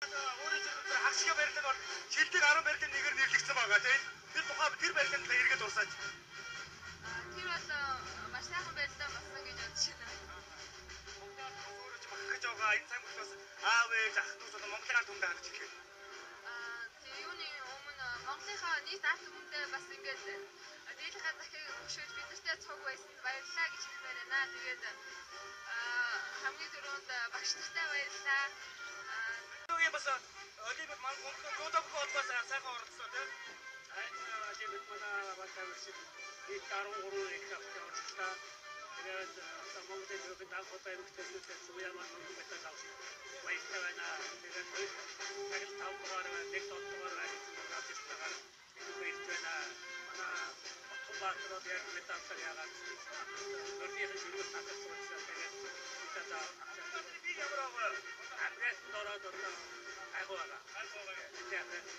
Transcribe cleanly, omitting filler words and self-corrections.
Өөрөө зөвхөн хагшиг барилтад бол шилдэг 10 барилтын нэгээр нэрлэгдсэн байгаа тийм. Тэр тухай тэр барилтанд эргээд дуусаач. Тэр бол маш сайхан барилтаа болсон гэж бодож байна. Өөрөө ч бахах гэж байгаа энэ цаг үед бас аав ээж ах дүүс болон Монголын ард түмэнд харж ирлээ. Тэгээ юуны өмнө Монголынхаа нийт ард түмэндээ бас ингээд дийлэнхаа захыг өгшөөж бид нартай цуг байсан баярлалаа гэж хэлмээр байна. Тэгээд хамгийн түрүүнд багш нартай баярлалаа. Юу бас Олимпик Монголын холбоос сайхан оролцсон тийм. Олимпик манай батайвч нийт 13 их авч оролцлоо. Тэгээд Монголын зөвхөн даахтай мөхтэй Суяаман Монгол батайвч баярлалаа байна. Тэгээд хоёр таг тавгаар нэг тодтогоор авч ирсэн. Баярлалаа байна. Манай Батбаатарууд яг металлаар яагаад өөрийнхөө шүрүүс татсан учраас тэгээд металл авч яваад би ямар аа апгрейд дороод агуулга. Тэгээд